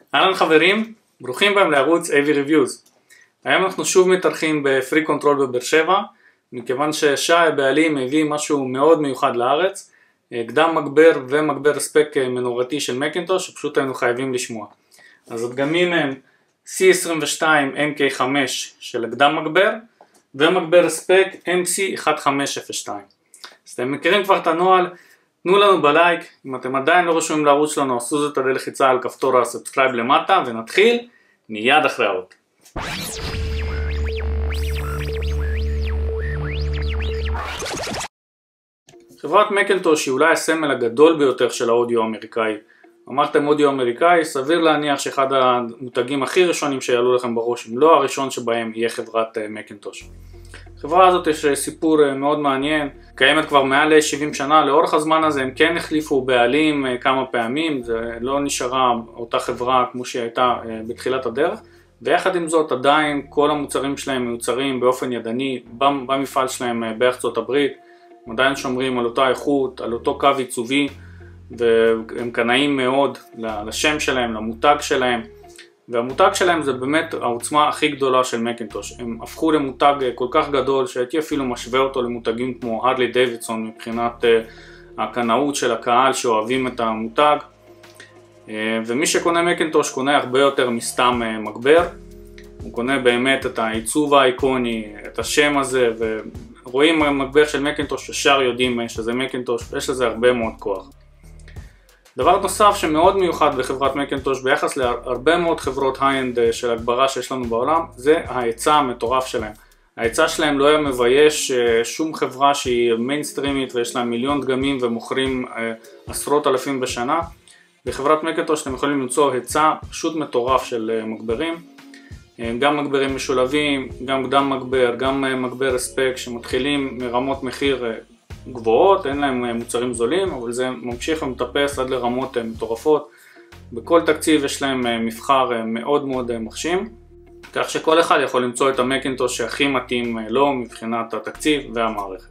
אהלן חברים, ברוכים בהם לערוץ AV Reviews. היום אנחנו שוב מתארחים בפרי קונטרול בבאר שבע, מכיוון ששי הבעלים הביא משהו מאוד מיוחד לארץ, קדם מגבר ומגבר הספק מנורתי של מקינטוש, שפשוט היינו חייבים לשמוע. אז הדגמים הם C22 MK5 של קדם מגבר, ומגבר הספק MC1502. אז אתם מכירים כבר את הנוהל, תנו לנו בלייק, אם אתם עדיין לא רשומים לערוץ שלנו, עשו זאת על ידי לחיצה על כפתור הסאבסקרייב למטה, ונתחיל מיד אחרי האות. חברת מקינטוש היא אולי הסמל הגדול ביותר של האודיו האמריקאי. אמרתם אודיו אמריקאי, סביר להניח שאחד המותגים הכי ראשונים שיעלו לכם בראש, אם לא הראשון שבהם, יהיה חברת מקינטוש. החברה הזאת יש סיפור מאוד מעניין, קיימת כבר מעל 70 שנה, לאורך הזמן הזה הם כן החליפו בעלים כמה פעמים, זה לא נשארה אותה חברה כמו שהיא הייתה בתחילת הדרך, ויחד עם זאת עדיין כל המוצרים שלהם מיוצרים באופן ידני במפעל שלהם בארצות הברית, הם עדיין שומרים על אותה איכות, על אותו קו עיצובי, והם קנאים מאוד לשם שלהם, למותג שלהם, והמותג שלהם זה באמת העוצמה הכי גדולה של מקינטוש. הם הפכו למותג כל כך גדול שהייתי אפילו משווה אותו למותגים כמו הרלי דיווידסון מבחינת הקנאות של הקהל שאוהבים את המותג. ומי שקונה מקינטוש קונה הרבה יותר מסתם מגבר, הוא קונה באמת את העיצוב האיקוני, את השם הזה, ורואים מגבר של מקינטוש ישר יודעים שזה מקינטוש, ויש לזה הרבה מאוד כוח. דבר נוסף שמאוד מיוחד בחברת מקינטוש ביחס להרבה מאוד חברות היי-אנד של הגברה שיש לנו בעולם, זה ההיצע המטורף שלהם. ההיצע שלהם לא היה מבייש שום חברה שהיא מיינסטרימית ויש להם מיליון דגמים ומוכרים עשרות אלפים בשנה. בחברת מקינטוש אתם יכולים למצוא היצע פשוט מטורף של מגברים, גם מגברים משולבים, גם קדם מגבר, גם מגבר הספק שמתחילים מרמות מחיר גבוהות, אין להם מוצרים זולים, אבל זה ממשיך ומטפס עד לרמות מטורפות. בכל תקציב יש להם מבחר מאוד מאוד מרשים, כך שכל אחד יכול למצוא את המקינטוש שהכי מתאים לו מבחינת התקציב והמערכת.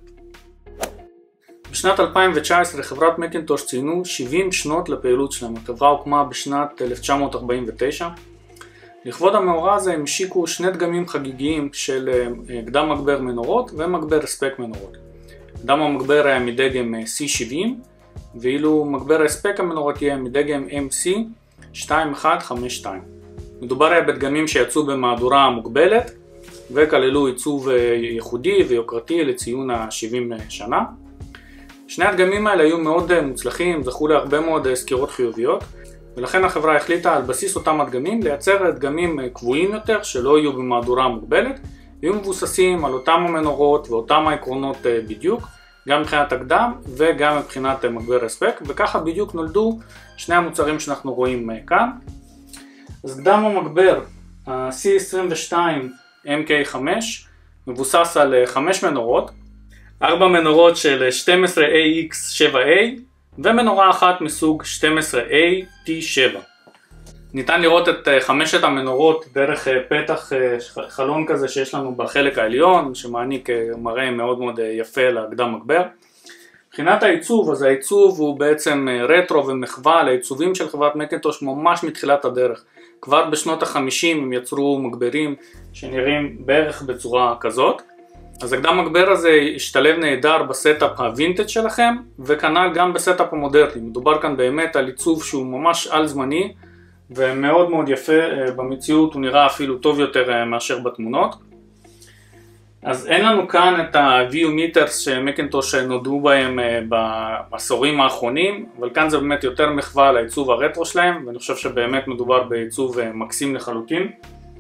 בשנת 2019 חברת מקינטוש ציינו 70 שנות לפעילות שלהם. החברה הוקמה בשנת 1949. לכבוד המאורע הזה הם השיקו שני דגמים חגיגיים של קדם מגבר מנורות ומגבר הספק מנורות. קדם המגבר היה מדגם C70, ואילו מגבר ההספק המנורות יהיה מדגם MC2152. מדובר היה בדגמים שיצאו במהדורה מוגבלת וכללו עיצוב ייחודי ויוקרתי לציון ה-70 שנה. שני הדגמים האלה היו מאוד מוצלחים, זכו להרבה מאוד סקירות חיוביות, ולכן החברה החליטה על בסיס אותם הדגמים לייצר דגמים קבועים יותר שלא יהיו במהדורה מוגבלת, יהיו מבוססים על אותם המנורות ואותם העקרונות בדיוק, גם מבחינת הקדם וגם מבחינת מגבר הספק, וככה בדיוק נולדו שני המוצרים שאנחנו רואים כאן. אז קדם המגבר, C22 MK5, מבוסס על 5 מנורות, 4 מנורות של 12AX7A ומנורה אחת מסוג 12A-T7. ניתן לראות את 5 המנורות דרך פתח חלון כזה שיש לנו בחלק העליון, שמעניק מראה מאוד מאוד יפה לקדם מגבר. מבחינת העיצוב, אז העיצוב הוא בעצם רטרו ומחווה לעיצובים של חברת מקינטוש ממש מתחילת הדרך. כבר בשנות ה-50 הם יצרו מגברים שנראים בערך בצורה כזאת. אז הקדם מגבר הזה השתלב נהדר בסטאפ הווינטג' שלכם, וכנ"ל גם בסטאפ המודרני. מדובר כאן באמת על עיצוב שהוא ממש על זמני, ומאוד מאוד יפה. במציאות הוא נראה אפילו טוב יותר מאשר בתמונות. אז אין לנו כאן את ה-View Meters שמקינטוש נודעו בהם בעשורים האחרונים, אבל כאן זה באמת יותר מחווה לעיצוב הרטרו שלהם, ואני חושב שבאמת מדובר בעיצוב מקסים לחלוטין.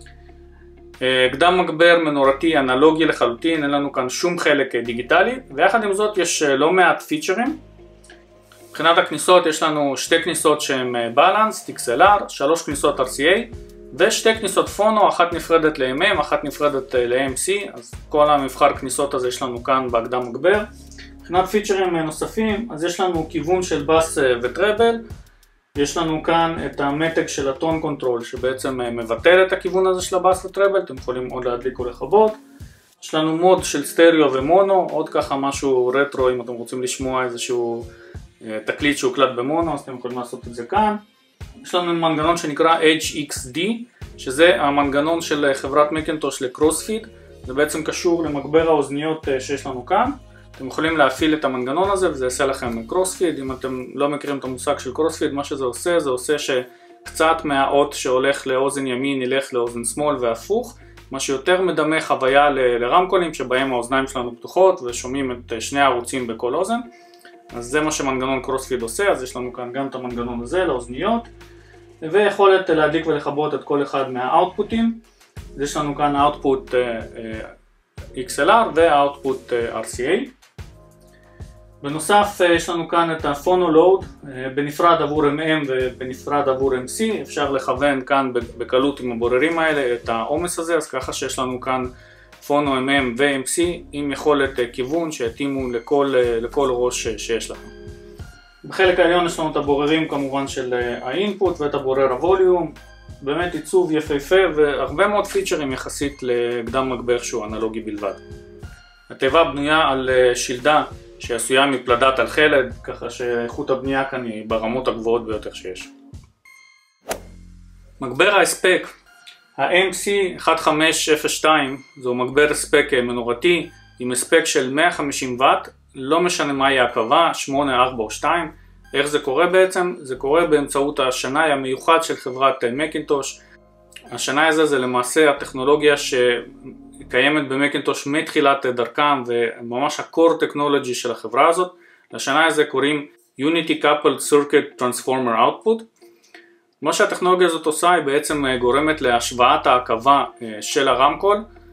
קדם מגבר מנורתי אנלוגי לחלוטין, אין לנו כאן שום חלק דיגיטלי, ויחד עם זאת יש לא מעט פיצ'רים. מבחינת הכניסות יש לנו 2 כניסות שהן בלנס, XLR, 3 כניסות RCA ו2 כניסות פונו, אחת נפרדת ל-MM, אחת נפרדת ל-MC, אז כל המבחר כניסות הזה יש לנו כאן בקדם מגבר. מבחינת פיצ'רים נוספים, אז יש לנו כיוון של בס וטראבל, יש לנו כאן את המתג של הטון קונטרול שבעצם מבטל את הכיוון הזה של הבאס וטראבל, אתם יכולים עוד להדליק או לכבות. יש לנו מוד של סטריאו ומונו, עוד ככה משהו רטרו אם אתם רוצים לשמוע איזשהו תקליט שהוקלט במונו, אז אתם יכולים לעשות את זה כאן. יש לנו מנגנון שנקרא HXD, שזה המנגנון של חברת מקינטוש לקרוספיד. זה בעצם קשור למגבר האוזניות שיש לנו כאן. אתם יכולים להפעיל את המנגנון הזה וזה יעשה לכם קרוספיד. אם אתם לא מכירים את המושג של קרוספיד, מה שזה עושה, זה עושה שקצת מהאות שהולך לאוזן ימין ילך לאוזן שמאל והפוך, מה שיותר מדמה חוויה לרמקולים שבהם האוזניים שלנו פתוחות ושומעים את שני הערוצים בכל אוזן. אז זה מה שמנגנון קרוספיד עושה. אז יש לנו כאן גם את המנגנון הזה לאוזניות, ויכולת להדליק ולכבות את כל אחד מהאוטפוטים. יש לנו כאן האוטפוט XLR והאוטפוט RCA. בנוסף יש לנו כאן את הפונולוד, בנפרד עבור MM ובנפרד עבור MC. אפשר לכוון כאן בקלות עם הבוררים האלה את העומס הזה, אז ככה שיש לנו כאן פונו MM ו-MC עם יכולת כיוון שיתאימו לכל ראש שיש לכם. בחלק העליון יש לנו את הבוררים כמובן של האינפוט ואת הבורר הווליום. באמת עיצוב יפהפה והרבה מאוד פיצ'רים יחסית לקדם מגבר שהוא אנלוגי בלבד. התיבה בנויה על שלדה שעשויה מפלדת אלחלד, ככה שאיכות הבנייה כאן היא ברמות הגבוהות ביותר שיש. מגבר ההספק, ה-MC1502, זהו מגבר הספק מנורתי עם הספק של 150 ואט, לא משנה מהי ההקבה, 8, 4 או 2. איך זה קורה בעצם? זה קורה באמצעות השנאי המיוחד של חברת מקינטוש. השנאי הזה זה למעשה הטכנולוגיה שקיימת במקינטוש מתחילת דרכם, וממש ה-core technology של החברה הזאת. לשנאי הזה קוראים Unity Coupled Circuit Transformer Output. מה שהטכנולוגיה הזאת עושה היא בעצם גורמת להשוואת ההקבה של הרמקול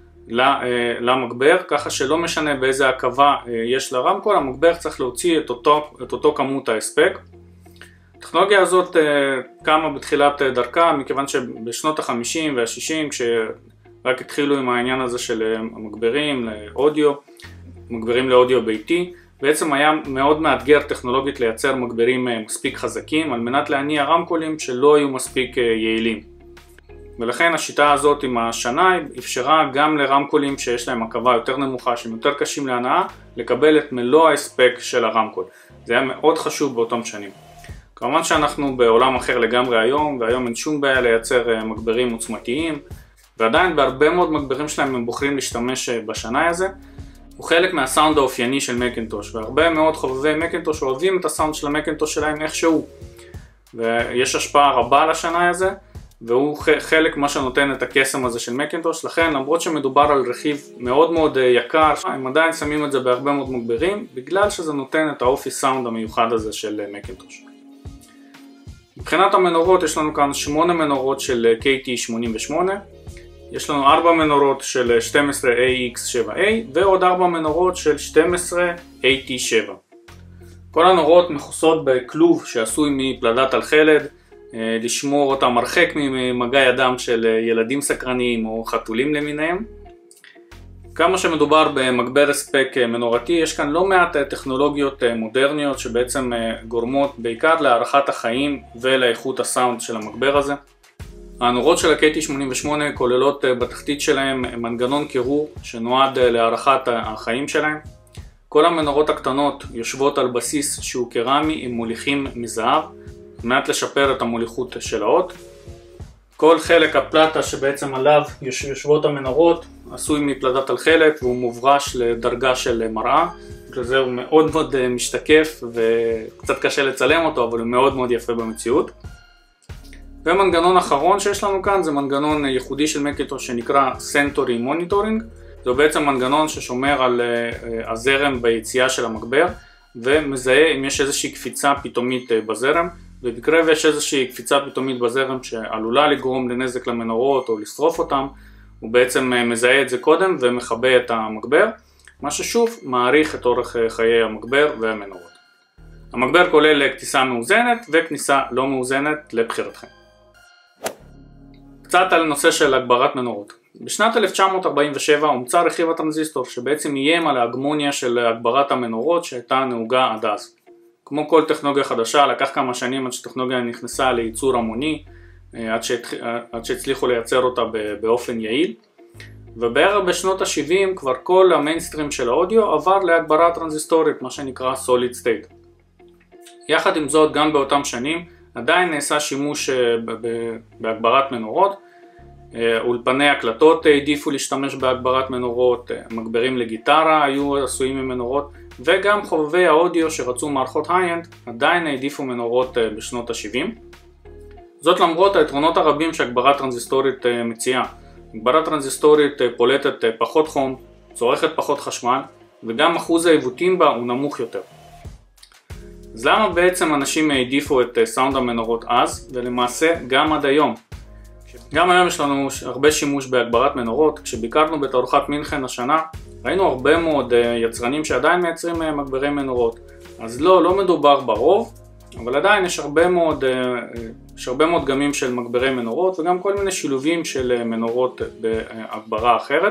למגבר, ככה שלא משנה באיזה הקבה יש לרמקול, המגבר צריך להוציא את אותו כמות ההספק. הטכנולוגיה הזאת קמה בתחילת דרכה, מכיוון שבשנות ה-50 וה-60, כשרק התחילו עם העניין הזה של המגברים לאודיו, מגברים לאודיו ביתי, בעצם היה מאוד מאתגר טכנולוגית לייצר מגברים מספיק חזקים, על מנת להניע רמקולים שלא היו מספיק יעילים. ולכן השיטה הזאת עם השנאי אפשרה גם לרמקולים שיש להם הקבה יותר נמוכה, שהם יותר קשים להנאה, לקבל את מלוא ההספק של הרמקול. זה היה מאוד חשוב באותם שנים. כמובן שאנחנו בעולם אחר לגמרי היום, והיום אין שום בעיה לייצר מגברים עוצמתיים, ועדיין בהרבה מאוד מגברים שלהם הם בוחרים להשתמש בשנאי הזה. הוא חלק מהסאונד האופייני של מקינטוש, והרבה מאוד חובבי מקינטוש אוהבים את הסאונד של המקינטוש שלהם איכשהו. ויש השפעה רבה לשנאי הזה, והוא חלק מה שנותן את הקסם הזה של מקינטוש. לכן למרות שמדובר על רכיב מאוד מאוד יקר, הם עדיין שמים את זה בהרבה מאוד מגברים, בגלל שזה נותן את האופי סאונד המיוחד הזה של מקינטוש. מבחינת המנורות יש לנו כאן 8 מנורות של KT88, יש לנו 4 מנורות של 12AX7A ועוד 4 מנורות של 12AT7. כל הנורות מכוסות בכלוב שעשוי מפלדת אלחלד, לשמור אותם הרחק ממגע ידם של ילדים סקרניים או חתולים למיניהם. כמה שמדובר במגבר הספק מנורתי, יש כאן לא מעט טכנולוגיות מודרניות שבעצם גורמות בעיקר להארכת החיים ולאיכות הסאונד של המגבר הזה. הנורות של ה-KT88 כוללות בתחתית שלהם מנגנון קירור שנועד להארכת החיים שלהם. כל המנורות הקטנות יושבות על בסיס שהוא קרמי עם מוליכים מזהב, על מנת לשפר את המוליכות של האות. כל חלק הפלטה שבעצם עליו יושבות המנורות עשוי מפלדת אלחלד והוא מוברש לדרגה של מראה, בגלל זה הוא מאוד מאוד משתקף וקצת קשה לצלם אותו, אבל הוא מאוד מאוד יפה במציאות. ומנגנון אחרון שיש לנו כאן זה מנגנון ייחודי של מקינטוש שנקרא Sensory Monitoring. זה בעצם מנגנון ששומר על הזרם ביציאה של המגבר ומזהה אם יש איזושהי קפיצה פתאומית בזרם. ובקרה ויש איזושהי קפיצה פתאומית בזרם שעלולה לגרום לנזק למנורות או לשרוף אותם, הוא בעצם מזהה את זה קודם ומכבה את המגבר, מה ששוב מעריך את אורך חיי המגבר והמנורות. המגבר כולל כניסה מאוזנת וכניסה לא מאוזנת לבחירתכם. קצת על נושא של הגברת מנורות. בשנת 1947 הומצא רכיב הטרנזיסטור שבעצם איים על ההגמוניה של הגברת המנורות שהייתה נהוגה עד אז. כמו כל טכנולוגיה חדשה, לקח כמה שנים עד שטכנולוגיה נכנסה לייצור המוני, עד שהצליחו לייצר אותה באופן יעיל. ובערך בשנות ה-70 כבר כל המיינסטרים של האודיו עבר להגברה טרנזיסטורית, מה שנקרא Solid State. יחד עם זאת, גם באותם שנים עדיין נעשה שימוש בהגברת מנורות. אולפני הקלטות העדיפו להשתמש בהגברת מנורות, מגברים לגיטרה היו עשויים ממנורות, וגם חובבי האודיו שרצו מערכות היי-אנד עדיין העדיפו מנורות בשנות ה-70. זאת למרות היתרונות הרבים שהגברה טרנזיסטורית מציעה. הגברה טרנזיסטורית פולטת פחות חום, צורכת פחות חשמל, וגם אחוז העיוותים בה הוא נמוך יותר. אז למה בעצם אנשים העדיפו את סאונד המנורות אז, ולמעשה גם עד היום? גם היום יש לנו הרבה שימוש בהגברת מנורות. כשביקרנו בתערוכת מינכן השנה, ראינו הרבה מאוד יצרנים שעדיין מייצרים מגברי מנורות. אז לא מדובר ברוב, אבל עדיין יש הרבה מאוד דגמים של מגברי מנורות, וגם כל מיני שילובים של מנורות בהגברה אחרת.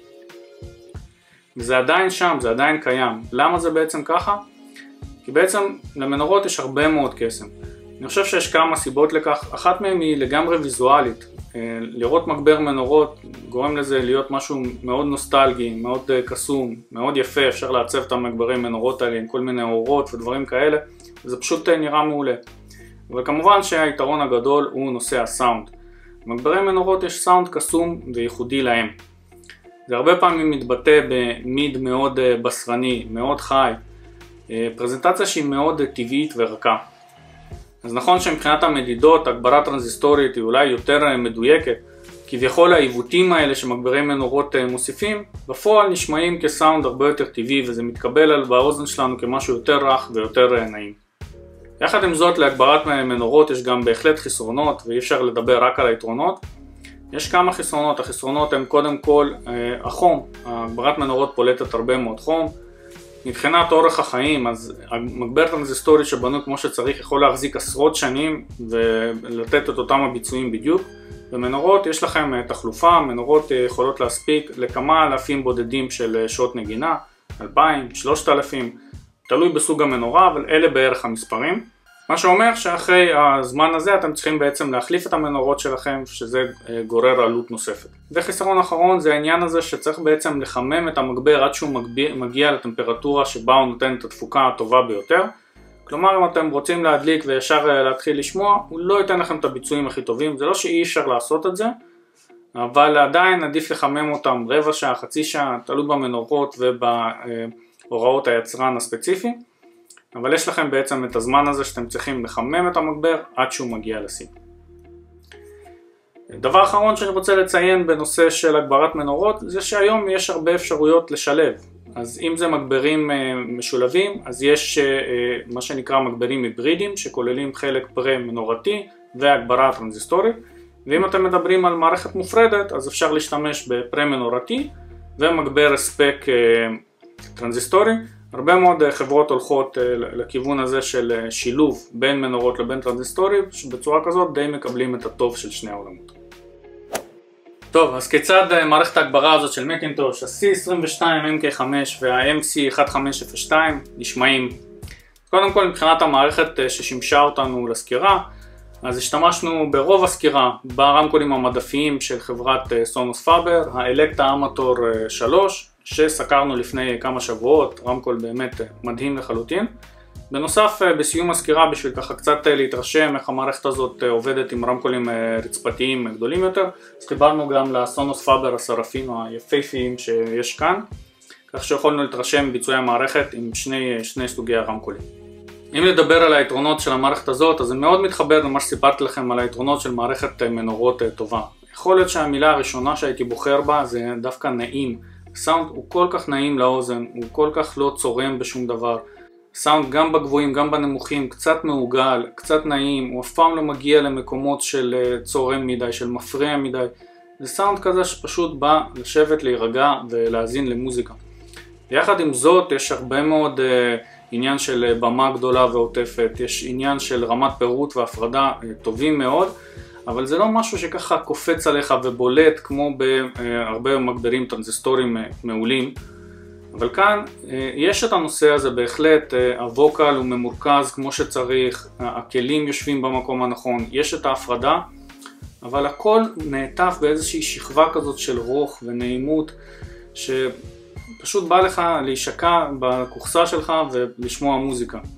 וזה עדיין שם, זה עדיין קיים. למה זה בעצם ככה? כי בעצם למנורות יש הרבה מאוד קסם. אני חושב שיש כמה סיבות לכך. אחת מהן היא לגמרי ויזואלית. לראות מגבר מנורות גורם לזה להיות משהו מאוד נוסטלגי, מאוד קסום, מאוד יפה. אפשר לעצב את המגברי מנורות האלה עם כל מיני אורות ודברים כאלה. זה פשוט נראה מעולה. אבל כמובן שהיתרון הגדול הוא נושא הסאונד. במגברי מנורות יש סאונד קסום וייחודי להם. זה הרבה פעמים מתבטא במיד מאוד בשרני, מאוד חי. פרזנטציה שהיא מאוד טבעית ורכה. אז נכון שמבחינת המדידות הגברה טרנזיסטורית היא אולי יותר מדויקת, כביכול העיוותים האלה שמגברי מנורות מוסיפים, בפועל נשמעים כסאונד הרבה יותר טבעי, וזה מתקבל באוזן שלנו כמשהו יותר רך ויותר נעים. יחד עם זאת, להגברת מנורות יש גם בהחלט חסרונות, ואי אפשר לדבר רק על היתרונות. יש כמה חסרונות. החסרונות הם קודם כל החום. הגברת מנורות פולטת הרבה מאוד חום. מבחינת אורך החיים, אז המגבר טרנזיסטורי שבנוי כמו שצריך יכול להחזיק עשרות שנים ולתת את אותם הביצועים בדיוק. במנורות יש לכם תחלופה. מנורות יכולות להספיק לכמה אלפים בודדים של שעות נגינה, 2,000, 3,000, תלוי בסוג המנורה, אבל אלה בערך המספרים. מה שאומר שאחרי הזמן הזה אתם צריכים בעצם להחליף את המנורות שלכם, שזה גורר עלות נוספת. וחיסרון אחרון זה העניין הזה שצריך בעצם לחמם את המגבר עד שהוא מגיע לטמפרטורה שבה הוא נותן את התפוקה הטובה ביותר. כלומר, אם אתם רוצים להדליק וישר להתחיל לשמוע, הוא לא ייתן לכם את הביצועים הכי טובים. זה לא שאי אפשר לעשות את זה, אבל עדיין עדיף לחמם אותם רבע שעה, חצי שעה, תלוי במנורות ובהוראות היצרן הספציפי. אבל יש לכם בעצם את הזמן הזה שאתם צריכים לחמם את המגבר עד שהוא מגיע לשיא. דבר אחרון שאני רוצה לציין בנושא של הגברת מנורות, זה שהיום יש הרבה אפשרויות לשלב. אז אם זה מגברים משולבים, אז יש מה שנקרא מגברים היברידיים, שכוללים חלק פרה-מנורתי והגברה טרנזיסטורית. ואם אתם מדברים על מערכת מופרדת, אז אפשר להשתמש בפרה-מנורתי ומגבר הספק טרנזיסטורי. הרבה מאוד חברות הולכות לכיוון הזה של שילוב בין מנורות לבין טרנזיסטורים, שבצורה כזאת די מקבלים את הטוב של שני העולמות. טוב, אז כיצד מערכת ההגברה הזאת של מקינטוש, ה-C22 MK5 וה-MC1502 נשמעים? קודם כל, מבחינת המערכת ששימשה אותנו לסקירה, אז השתמשנו ברוב הסקירה ברמקולים המדפיים של חברת סונוס פאבר, האלקטה אמטור 3, שסקרנו לפני כמה שבועות, רמקול באמת מדהים לחלוטין. בנוסף, בסיום הסקירה, בשביל ככה קצת להתרשם איך המערכת הזאת עובדת עם רמקולים רצפתיים גדולים יותר, אז חיברנו גם לסונוס פאבר הסרפים היפהפיים שיש כאן, כך שיכולנו להתרשם ביצועי המערכת עם שני סוגי הרמקולים. אם נדבר על היתרונות של המערכת הזאת, אז זה מאוד מתחבר למה שסיפרתי לכם על היתרונות של מערכת מנורות טובה. יכול להיות שהמילה הראשונה שהייתי בוחר בה זה דווקא נעים. הסאונד הוא כל כך נעים לאוזן, הוא כל כך לא צורם בשום דבר. סאונד גם בגבוהים, גם בנמוכים, קצת מעוגל, קצת נעים, הוא אף פעם לא מגיע למקומות של צורם מדי, של מפריע מדי. זה סאונד כזה שפשוט בא לשבת, להירגע ולהאזין למוזיקה. יחד עם זאת, יש הרבה מאוד עניין של במה גדולה ועוטפת, יש עניין של רמת פירוט והפרדה טובים מאוד, אבל זה לא משהו שככה קופץ עליך ובולט כמו בהרבה מגברים טרנזיסטורים מעולים. אבל כאן יש את הנושא הזה בהחלט, הווקל הוא ממורכז כמו שצריך, הכלים יושבים במקום הנכון, יש את ההפרדה, אבל הכל נעטף באיזושהי שכבה כזאת של רוח ונעימות, שפשוט בא לך להישקע בקופסה שלך ולשמוע מוזיקה.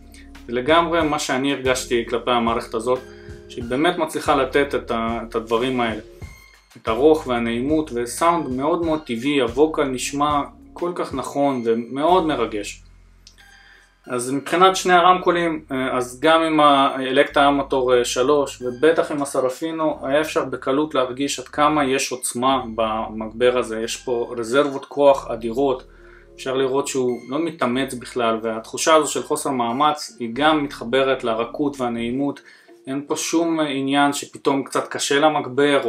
זה לגמרי מה שאני הרגשתי כלפי המערכת הזאת, שהיא באמת מצליחה לתת את הדברים האלה, את הרוח והנעימות וסאונד מאוד מאוד טבעי, הווקל נשמע כל כך נכון ומאוד מרגש. אז מבחינת שני הרמקולים, אז גם עם האלקטרה אמטור 3 ובטח עם הסרפינו, היה אפשר בקלות להרגיש עד כמה יש עוצמה במגבר הזה, יש פה רזרבות כוח אדירות, אפשר לראות שהוא לא מתאמץ בכלל, והתחושה הזו של חוסר מאמץ היא גם מתחברת לרכות והנעימות, אין פה שום עניין שפתאום קצת קשה למגבר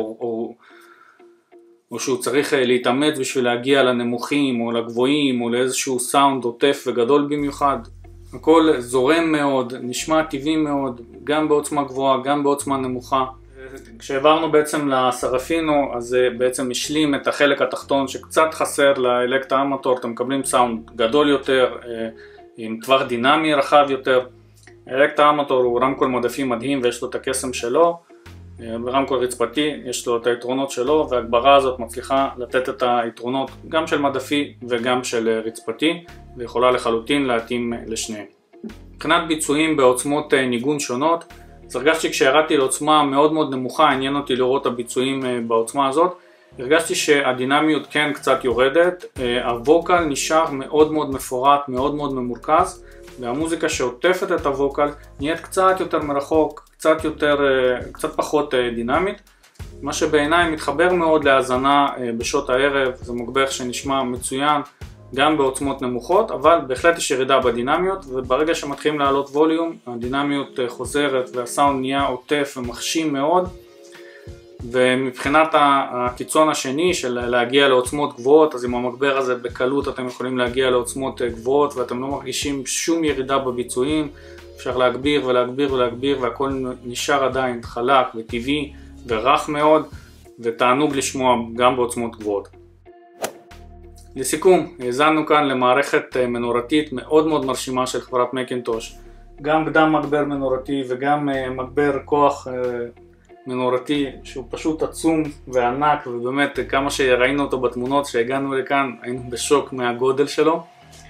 או שהוא צריך להתאמץ בשביל להגיע לנמוכים או לגבוהים או לאיזשהו סאונד עוטף וגדול במיוחד. הכל זורם מאוד, נשמע טבעי מאוד, גם בעוצמה גבוהה, גם בעוצמה נמוכה. כשעברנו בעצם לסרפינו, אז זה בעצם השלים את החלק התחתון שקצת חסר לאלקטרה אמטור, אתם מקבלים סאונד גדול יותר, עם טווח דינמי רחב יותר. האלקטרה אמטור הוא רמקול מדפי מדהים ויש לו את הקסם שלו, ברמקול רצפתי יש לו את היתרונות שלו, וההגברה הזאת מצליחה לתת את היתרונות גם של מדפי וגם של רצפתי, ויכולה לחלוטין להתאים לשניהם. מבחינת ביצועים בעוצמות ניגון שונות, אז הרגשתי כשירדתי לעוצמה מאוד מאוד נמוכה, עניין אותי לראות את הביצועים בעוצמה הזאת, הרגשתי שהדינמיות כן קצת יורדת, הווקל נשאר מאוד מאוד מפורט, מאוד מאוד ממורכז, והמוזיקה שעוטפת את הווקל נהיית קצת יותר מרחוק, קצת פחות דינמית, מה שבעיניי מתחבר מאוד להאזנה בשעות הערב. זה מגבר שנשמע מצוין גם בעוצמות נמוכות, אבל בהחלט יש ירידה בדינמיות, וברגע שמתחילים לעלות ווליום הדינמיות חוזרת והסאונד נהיה עוטף ומחשים מאוד. ומבחינת הקיצון השני של להגיע לעוצמות גבוהות, אז עם המגבר הזה בקלות אתם יכולים להגיע לעוצמות גבוהות ואתם לא מרגישים שום ירידה בביצועים, אפשר להגביר ולהגביר ולהגביר והכל נשאר עדיין חלק וטבעי ורך מאוד, ותענוג לשמוע גם בעוצמות גבוהות. לסיכום, האזנו כאן למערכת מנורתית מאוד מאוד מרשימה של חברת מקינטוש, גם קדם מגבר מנורתי וגם מגבר כוח מנורתי שהוא פשוט עצום וענק, ובאמת כמה שראינו אותו בתמונות שהגענו לכאן היינו בשוק מהגודל שלו.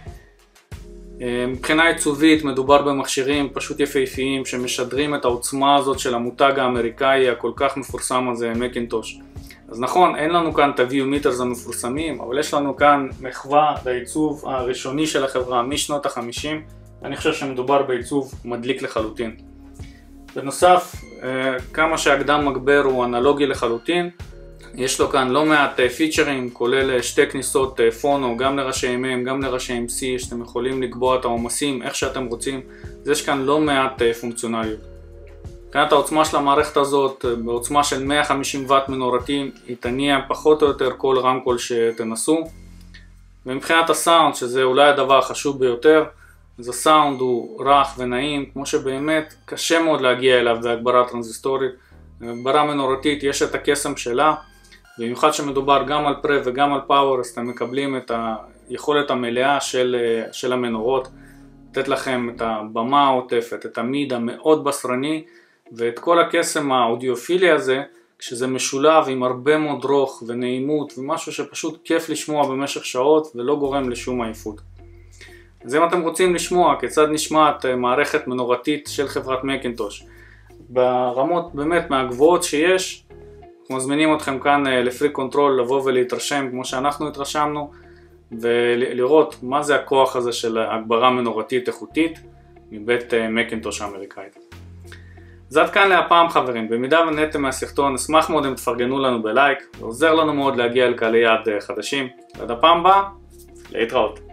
מבחינה עיצובית מדובר במכשירים פשוט יפהפיים שמשדרים את העוצמה הזאת של המותג האמריקאי הכל כך מפורסם הזה, מקינטוש. אז נכון, אין לנו כאן את הוויומיטרס המפורסמים, אבל יש לנו כאן מחווה לעיצוב הראשוני של החברה משנות ה-50. אני חושב שמדובר בעיצוב מדליק לחלוטין. בנוסף, כמה שהקדם מגבר הוא אנלוגי לחלוטין, יש לו כאן לא מעט פיצ'רים, כולל שתי כניסות פונו, גם לראשי MM, גם לראשי MC, שאתם יכולים לקבוע את העומסים איך שאתם רוצים. אז יש כאן לא מעט פונקציונליות. מבחינת העוצמה של המערכת הזאת, בעוצמה של 150 ואט מנורתיים, היא תניע פחות או יותר כל רמקול שתנסו. ומבחינת הסאונד, שזה אולי הדבר החשוב ביותר, אז הסאונד הוא רך ונעים, כמו שבאמת קשה מאוד להגיע אליו בהגברה טרנזיסטורית. בהגברה מנורתית יש את הקסם שלה, במיוחד שמדובר גם על פרה וגם על פאוור, אז אתם מקבלים את היכולת המלאה של המנורות, לתת לכם את הבמה העוטפת, את המיד המאוד בשרני, ואת כל הקסם האודיופילי הזה, כשזה משולב עם הרבה מאוד רוך ונעימות, ומשהו שפשוט כיף לשמוע במשך שעות ולא גורם לשום עייפות. אז אם אתם רוצים לשמוע כיצד נשמעת מערכת מנורתית של חברת מקינטוש, ברמות באמת מהגבוהות שיש, אנחנו מזמינים אתכם כאן לפרי קונטרול לבוא ולהתרשם כמו שאנחנו התרשמנו, ולראות מה זה הכוח הזה של הגברה מנורתית איכותית מבית מקינטוש האמריקאית. אז עד כאן להפעם חברים, במידה ונהנתם מהסרטון אשמח מאוד אם תפרגנו לנו בלייק, זה עוזר לנו מאוד להגיע לקהלי יעד חדשים. עד הפעם הבאה, להתראות.